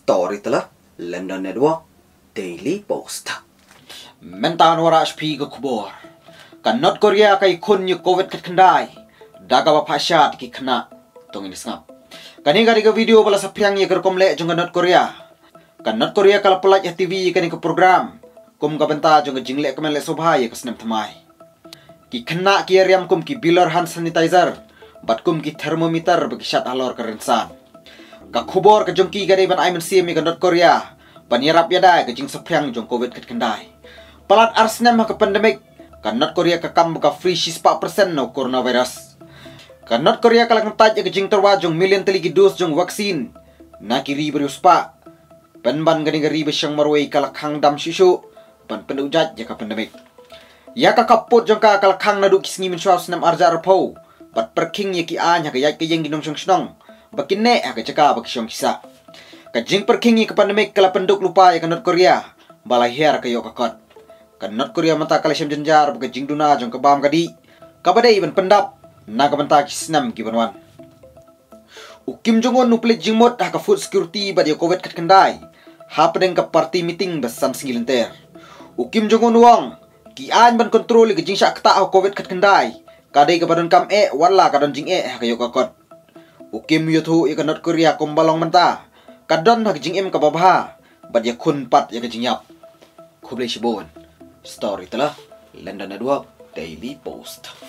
Story telah London Network Daily Post. Mentan wara HP ke kubor. Kan North Korea kai kun yu COVID kat kendai. Daga ba pasyat ki kena tong ini sngap. Kan ini ke video bala sapiang ye kerkom le jong North Korea. Kan North Korea kala pelat ya TV kan ke program. Kum ka benta jong jingle kemen le sobha ye kasnem thamai. Ki kena ki riam kum ki bilar hand sanitizer. Bat kum ki thermometer bagi syat alor kerensan. Ka kubor ka jongki gade ban aimen sim ka North Korea. Panirap yada ka jing sapiang jong COVID kat kendai. Palat arsnem ka pandemik ka North Korea ka kam ka free 4% no coronavirus. Ka North Korea ka lang taj ka jing terwa jong million teligi dos jong vaksin. Na kiri beruspa. Penban gani gari besyang marway ka lakhang dam shishu. Pan penujat ya ka pandemik. Ya ka kapot jong ka lakhang na du kisngi min swaus nam arjar po. Pat perking ya ki anya ka yat ka jeng ginong snong. Bakin ne aga caka bagi syong kisa. Kajing perkingi ke pandemik kala penduk lupa ya ke North Korea. Balahir ke yo kakot. Ke North Korea mata kala syam jenjar bagi jing duna jong kebam kadi. Kabadai iban pendap na kabanta kisnam kibanwan. Ukim jongon nuplit jingmot ha ka food security badi COVID kat kendai. Ha pedeng ka party meeting besam singilenter. Ukim jongon wong ki an ban kontrol ke jing syak ta COVID kat kendai. Kadai ke badan kam wala kadon jing ha ka yo kakot. Ukim yuthu ya North Korea kumbalong menta. Kadon hak jing im kababha. Bad ya kun pat ya jing yap. Kublai shibon. Story telah London Network Daily Post.